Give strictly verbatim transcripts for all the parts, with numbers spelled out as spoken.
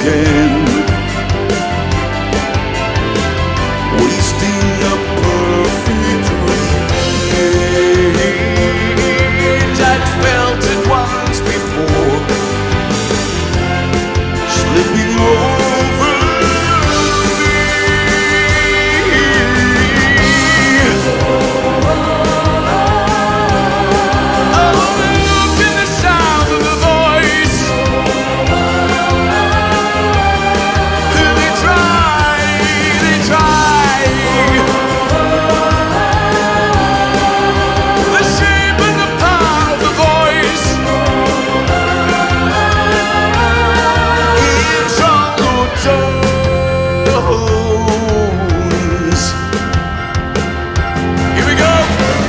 again, wasting a perfect rage. I'd felt it once before, slipping over me. Oh, look at the sound of the voice. They try, they try. The shape and the power of the voice. It's all good tones. Here we go.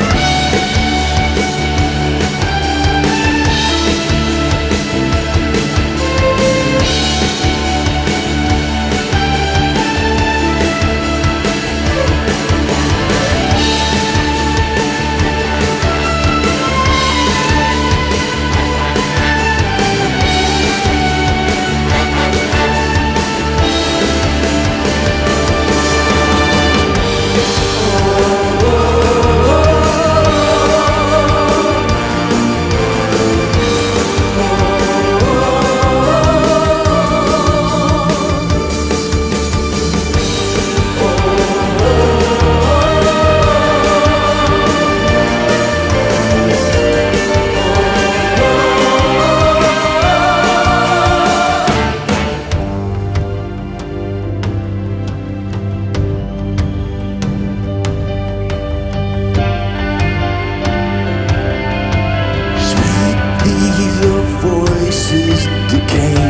Sweetly the voices decay,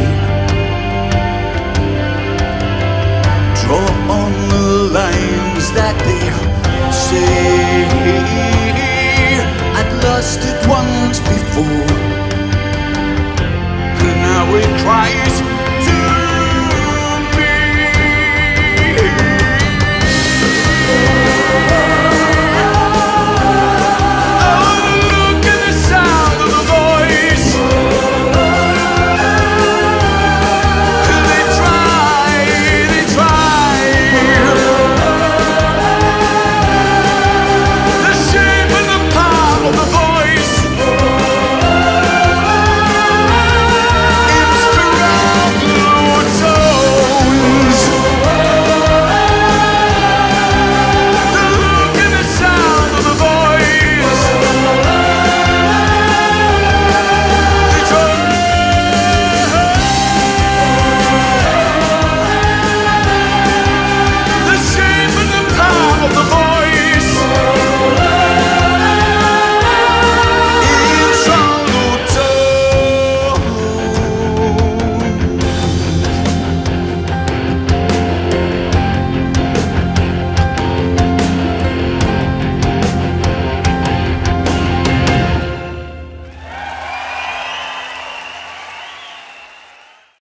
draw on the lines that they say. I'd lost it once before, and now we're crying.